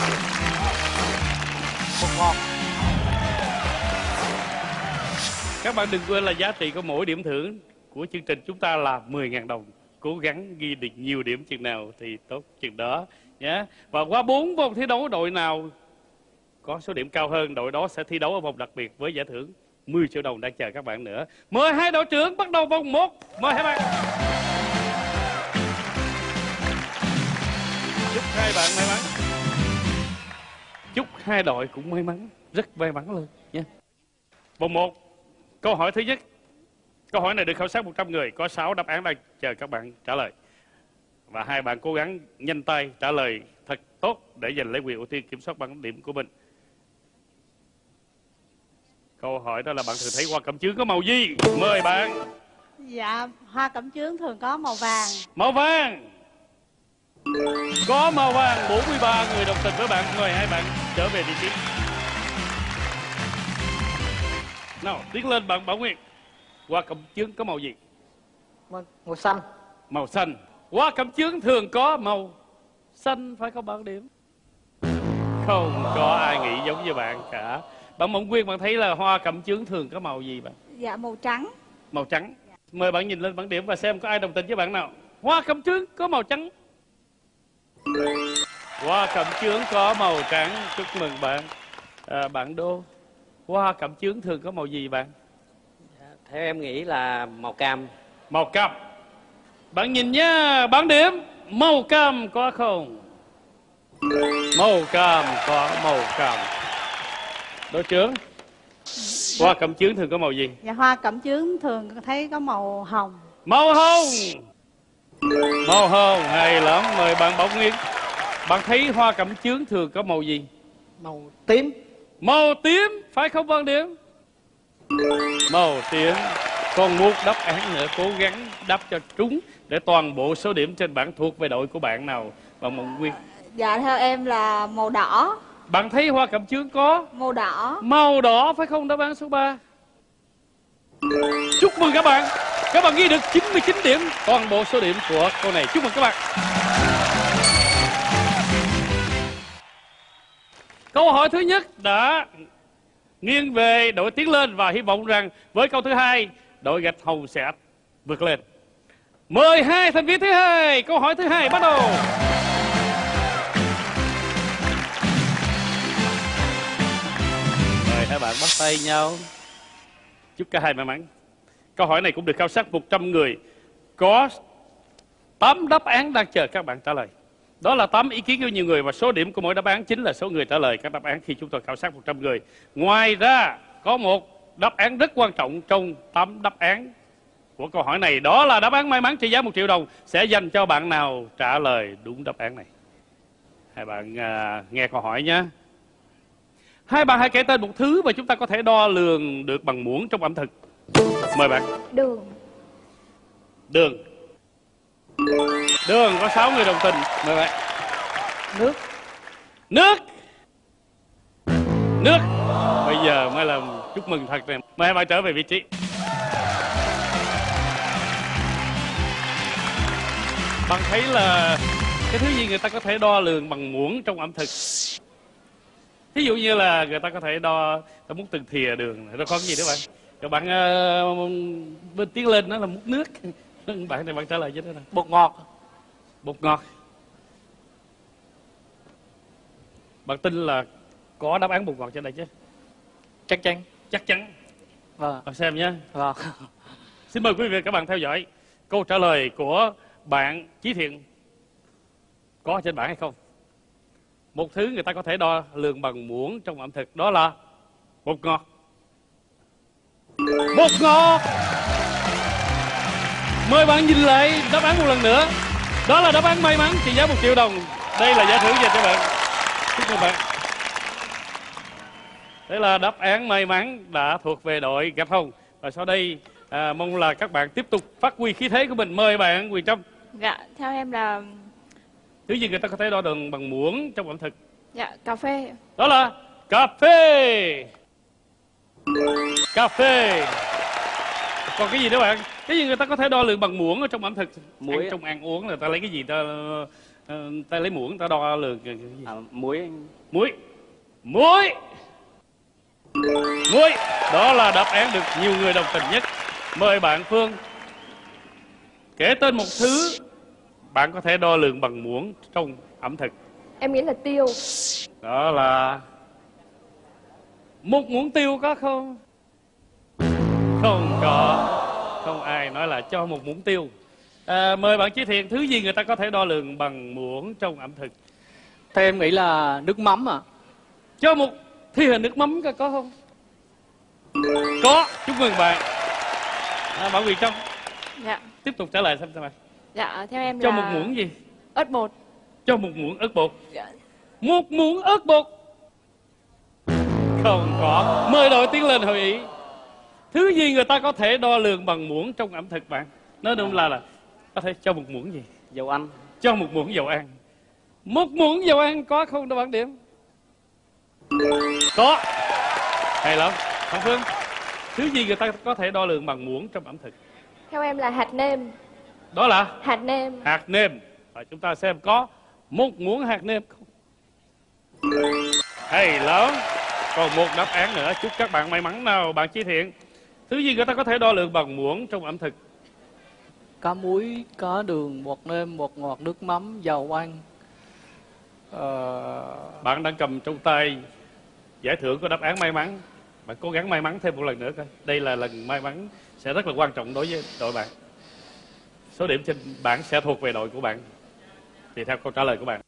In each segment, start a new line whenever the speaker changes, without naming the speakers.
Bột ngọt.
Các bạn đừng quên là giá trị của mỗi điểm thưởng của chương trình chúng ta là 10.000 đồng. Cố gắng ghi được nhiều điểm chừng nào thì tốt chừng đó nhé. Và qua 4 vòng thi đấu, đội nào có số điểm cao hơn, đội đó sẽ thi đấu ở vòng đặc biệt với giải thưởng 10 triệu đồng đang chờ các bạn nữa. Mời hai đội trưởng bắt đầu vòng 1. Mời hai bạn. Chúc hai bạn may mắn. Chúc hai đội cũng may mắn, rất may mắn luôn nha. Vòng 1, câu hỏi thứ nhất. Câu hỏi này được khảo sát 100 người, có 6 đáp án đang chờ các bạn trả lời. Và hai bạn cố gắng nhanh tay trả lời thật tốt để giành lấy quyền ưu tiên kiểm soát bảng điểm của mình. Câu hỏi đó là bạn thường thấy hoa cẩm chướng có màu gì? Mời bạn.
Dạ, hoa cẩm chướng thường có màu vàng.
Màu vàng. Có màu vàng. 43 người đồng tình với bạn. Mời hai bạn trở về vị trí. Nào, tiến lên bạn Bảo Nguyên. Hoa cẩm chướng có màu gì?
Màu xanh.
Màu xanh. Hoa cẩm chướng thường có màu xanh, phải không bạn Điểm? Không có ai nghĩ giống như bạn cả. Bạn Mộng Nguyên, bạn thấy là hoa cẩm chướng thường có màu gì bạn?
Dạ, màu trắng.
Màu trắng. Mời bạn nhìn lên bảng điểm và xem có ai đồng tình với bạn nào. Hoa cẩm chướng có màu trắng. Hoa cẩm chướng có màu trắng. Chúc mừng bạn. Bạn Đô, hoa cẩm chướng thường có màu gì bạn?
Theo em nghĩ là màu cam.
Màu cam. Bạn nhìn nhá, bảng điểm. Màu cam có không? Màu cam có, màu cam. Đội trưởng, hoa cẩm chướng thường có màu gì?
Dạ, hoa cẩm chướng thường thấy có màu hồng.
Màu hồng. Màu hồng, hay lắm. Mời bạn Bảo Nguyên. Bạn thấy hoa cẩm chướng thường có màu gì?
Màu tím.
Màu tím, phải không bạn Điểm? Màu tím. Còn một đáp án nữa, cố gắng đáp cho trúng để toàn bộ số điểm trên bảng thuộc về đội của bạn nào, bạn Mộng Nguyên?
Dạ, theo em là màu đỏ.
Bạn thấy hoa cẩm chướng có
Màu đỏ.
màu đỏ, phải không? Đáp án số 3. Chúc mừng các bạn. Các bạn ghi được 99 điểm, toàn bộ số điểm của câu này. Chúc mừng các bạn. Câu hỏi thứ nhất đã nghiêng về đội tiến lên và hy vọng rằng với câu thứ hai, đội gạch hồng sẽ vượt lên. Mời hai thành viên thứ hai. Câu hỏi thứ hai bắt đầu. Mời hai bạn bắt tay nhau. Chúc cả hai may mắn. Câu hỏi này cũng được khảo sát 100 người, có 8 đáp án đang chờ các bạn trả lời. Đó là 8 ý kiến của nhiều người và số điểm của mỗi đáp án chính là số người trả lời các đáp án khi chúng tôi khảo sát 100 người. Ngoài ra có một đáp án rất quan trọng trong 8 đáp án của câu hỏi này, đó là đáp án may mắn trị giá 1 triệu đồng sẽ dành cho bạn nào trả lời đúng đáp án này. Hai bạn nghe câu hỏi nhé. Hai bạn hãy kể tên một thứ mà chúng ta có thể đo lường được bằng muỗng trong ẩm thực. Mời bạn.
Đường.
Đường. Đường, có 6 người đồng tình. Mời bạn.
Nước.
Nước. Nước. Bây giờ mới là chúc mừng thật này. Mời hai bạn trở về vị trí. Bạn thấy là cái thứ gì người ta có thể đo lường bằng muỗng trong ẩm thực? Ví dụ như là người ta có thể đo, ta muốn từng thìa đường, nó có cái gì đó bạn? Các bạn bên tiến lên đó là múc nước. Bạn này bạn trả lời chứ đó nào.
Bột ngọt.
Bột ngọt. Bạn tin là có đáp án bột ngọt trên đây chứ?
Chắc chắn.
Chắc chắn.
Vâng.
Bạn xem nhé.
Vâng.
Xin mời quý vị và các bạn theo dõi câu trả lời của bạn Chí Thiện. Có trên bảng hay không? Một thứ người ta có thể đo lường bằng muỗng trong ẩm thực, đó là bột ngọt. Bột ngọt. Mời bạn nhìn lại đáp án một lần nữa. Đó là đáp án may mắn trị giá 1 triệu đồng. Đây là giải thưởng dành cho bạn. Chúc mừng bạn. Đây là đáp án may mắn đã thuộc về đội gạch hồng. Và sau đây mong là các bạn tiếp tục phát huy khí thế của mình. Mời bạn Quyền Trâm.
Dạ, theo em là
Thứ gì người ta có thể đo lường bằng muỗng trong ẩm thực?
dạ, cà phê.
Đó là cà phê. Cà phê. Còn cái gì nữa bạn? Cái gì người ta có thể đo lường bằng muỗng ở trong ẩm thực?
Muối.
Trong ăn uống là ta lấy cái gì ta Ta lấy muỗng ta đo lường
Muối.
muối. Muối. Muối. Đó là đáp án được nhiều người đồng tình nhất. Mời bạn Phương kể tên một thứ bạn có thể đo lường bằng muỗng trong ẩm thực.
Em nghĩ là tiêu.
Đó là một muỗng tiêu, có không? Không có. Không ai nói là cho một muỗng tiêu. Mời bạn Chí Thiện, thứ gì người ta có thể đo lường bằng muỗng trong ẩm thực?
Theo em nghĩ là nước mắm à.
Cho một thìa nước mắm có không? Có. Chúc mừng bạn. Bạn Huyền Trâm
Dạ.
tiếp tục trả lời xem bạn.
Dạ, theo em
Cho
là
một muỗng gì?
ớt bột.
Cho một muỗng ớt bột.
Dạ.
Một muỗng ớt bột. Không có. Mời đội tiến lên hội ý. Thứ gì người ta có thể đo lường bằng muỗng trong ẩm thực bạn? Nói đúng là có thể cho một muỗng gì?
Dầu ăn.
Cho một muỗng dầu ăn. Một muỗng dầu ăn có không đó bạn Điểm? Có. Hay lắm. Thằng Phương, thứ gì người ta có thể đo lường bằng muỗng trong ẩm thực?
Theo em là hạt nêm.
Đó là
Hạt nêm.
hạt nêm. Và chúng ta xem có một muỗng hạt nêm không? Hay lắm. Còn một đáp án nữa. Chúc các bạn may mắn nào. Bạn Chí Thiện, thứ gì người ta có thể đo lường bằng muỗng trong ẩm thực?
Cá muối, cá đường, bột nêm, bột ngọt, nước mắm, dầu ăn.
Bạn đang cầm trong tay giải thưởng của đáp án may mắn. Bạn cố gắng may mắn thêm một lần nữa coi. Đây là lần may mắn sẽ rất là quan trọng đối với đội bạn. Số điểm trên bảng sẽ thuộc về đội của bạn. Thì theo câu trả lời của bạn.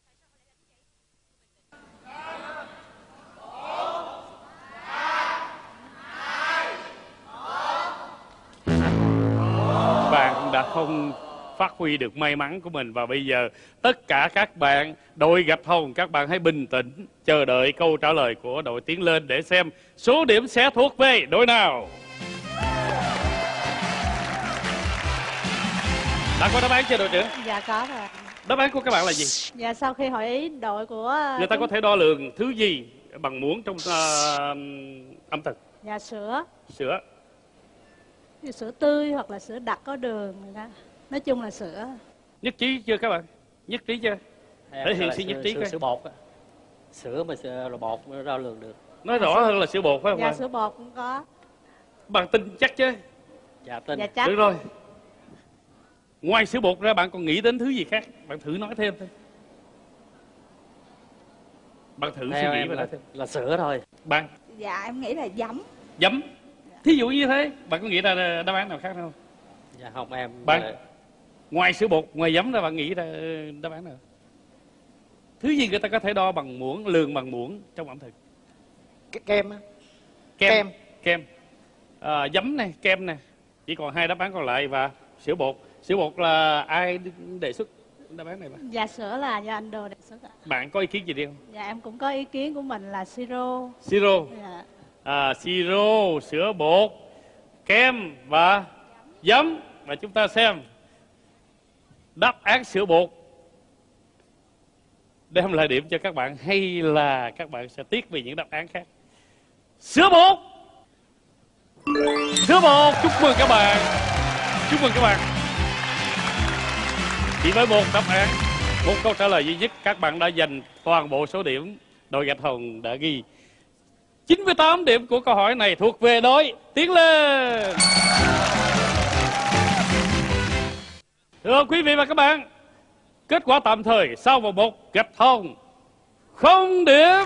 Bạn đã không phát huy được may mắn của mình. Và bây giờ tất cả các bạn đội Gạch Hồng, các bạn hãy bình tĩnh chờ đợi câu trả lời của đội tiến lên để xem số điểm sẽ thuộc về đội nào. Đã có đáp án chưa đội trưởng?
Dạ có rồi.
Đáp án của các bạn là gì?
Dạ, sau khi hỏi ý đội của
Người ta có thể đo lường thứ gì bằng muỗng trong ẩm thực?
Dạ, sữa.
Sữa.
Sữa tươi hoặc là sữa đặc có đường đó. Nói chung là sữa.
Nhất trí chưa các bạn? Nhất trí chưa? Thể hiện sự nhất trí coi.
Sữa bột. Sữa mà sữa là bột mới đo lường được.
Nói rõ hơn là sữa bột phải không
Dạ,
bạn?
sữa bột cũng có.
Bạn tin chắc chứ?
Dạ tin.
Dạ chắc.
Được rồi. Ngoài sữa bột ra bạn còn nghĩ đến thứ gì khác? Bạn thử nói thêm thôi. Bạn thử suy
Theo
nghĩ
em
và nói thêm.
là sữa thôi.
Bạn
Dạ, em nghĩ là giấm.
giấm. Thí dụ như thế, bạn có nghĩ ra đáp án nào khác không?
Dạ không em.
Bạn ngoài sữa bột, ngoài giấm ra bạn nghĩ ra đáp án nào? Thứ gì người ta có thể đo bằng muỗng, lường bằng muỗng trong ẩm thực?
Kem á.
Kem. Kem. Giấm này, kem này. Chỉ còn hai đáp án còn lại và sữa bột. Sữa bột là ai đề xuất đáp án này bạn?
Dạ, sữa là do anh Đồ đề xuất ạ.
Bạn có ý kiến gì đi không?
Dạ, em cũng có ý kiến của mình là siro.
Siro.
Dạ.
Siro, sữa bột, kem và giấm. Và chúng ta xem đáp án sữa bột đem lại điểm cho các bạn hay là các bạn sẽ tiếc vì những đáp án khác. Sữa bột. Sữa bột. Chúc mừng các bạn. Chúc mừng các bạn. Chỉ với một đáp án, một câu trả lời duy nhất, các bạn đã giành toàn bộ số điểm đội Gạch Hồng đã ghi. 98 điểm của câu hỏi này thuộc về đội tiến lên. Thưa quý vị và các bạn, kết quả tạm thời sau vòng 1 Gạch Hồng 0 điểm.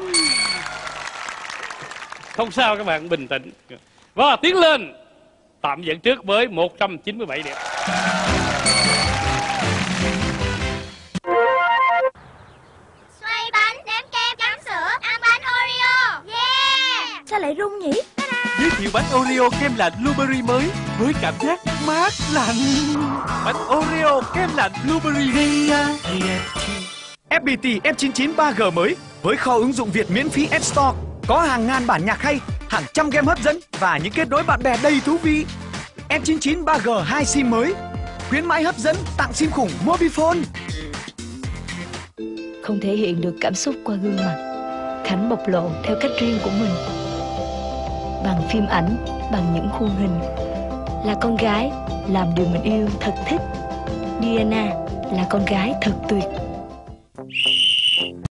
Không sao các bạn, bình tĩnh. Và tiến lên tạm dẫn trước với 197 điểm.
Xoay bánh, nếm kem, cắn sữa, ăn bánh Oreo. Yeah! Sao lại rung nhỉ?
Giới thiệu bánh Oreo kem lạnh blueberry mới với cảm giác mát lạnh. Bánh Oreo kem lạnh blueberry.
FPT F99 3G mới với kho ứng dụng Việt miễn phí App Store, có hàng ngàn bản nhạc hay, hàng trăm game hấp dẫn và những kết nối bạn bè đầy thú vị. F99 3G 2 SIM mới, khuyến mãi hấp dẫn tặng SIM khủng Mobifone.
Không thể hiện được cảm xúc qua gương mặt, Khánh bộc lộ theo cách riêng của mình. Bằng phim ảnh, bằng những khuôn hình. Là con gái, làm điều mình yêu thật thích. Diana là con gái thật tuyệt.